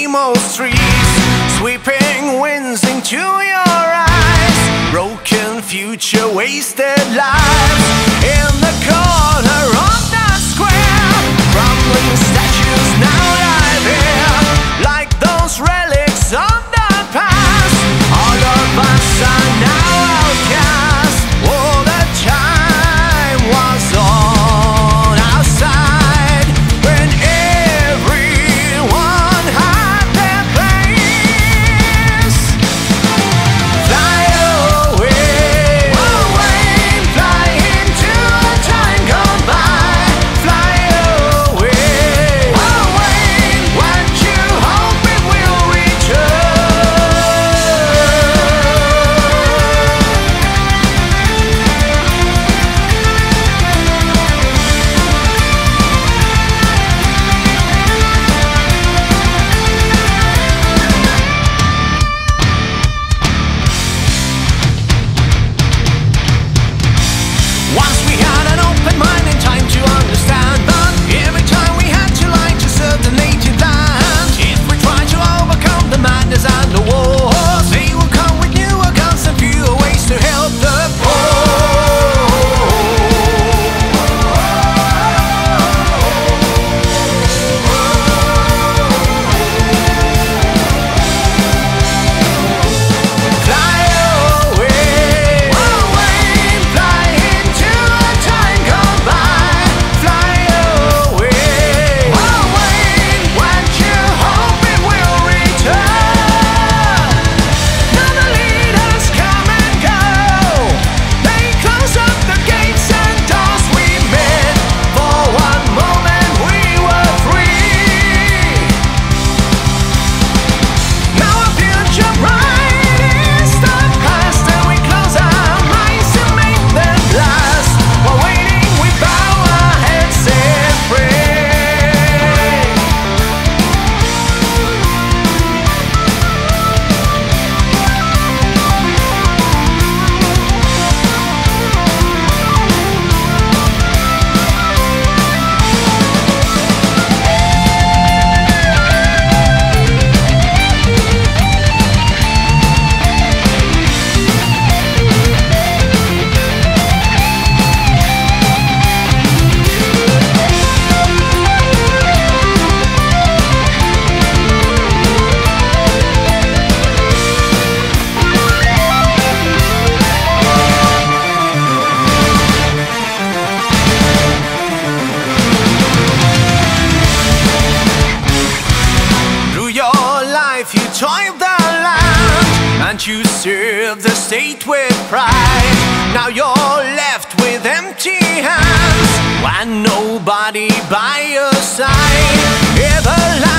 same old streets, sweeping winds into your eyes, broken future, wasted lives. In the corner of the square, crumbling statues now lie there, like those relics of the past. All of us are now outcast. All the time was on our side, when everyone had their place. Fly away, away, fly into a time gone by. Fly away, away, what you hope it will return. Once we had an open mind and time to understand, but every time we had to lie to serve the native land. If we try to overcome the madness and the wars, they will come with newer guns and fewer ways to help the Fly away, away, fly into a time gone by. Fly away, away, what you hope it will return. Now the leaders come and go, they close up the gates and doors we met. For one moment we were free. Now our future bright is the past, and we close our minds to make them last. While waiting we bow our heads and pray. Through your life you toiled the land, and you served the state with pride. Now you're left with empty hands, and nobody by your side. Everlasting